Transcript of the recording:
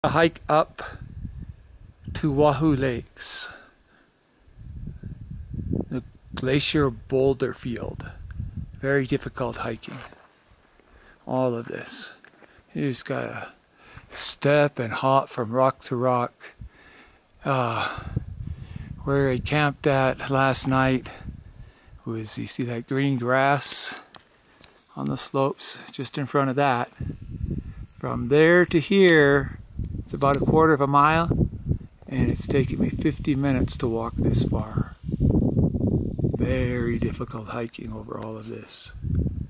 A hike up to Wahoo Lakes, the Glacial Boulder Field. Very difficult hiking. All of this. You just gotta step and hop from rock to rock. Where I camped at last night was, you see that green grass on the slopes just in front of that. From there to here, it's about 1/4 of a mile, and it's taken me 50 minutes to walk this far. Very difficult hiking over all of this.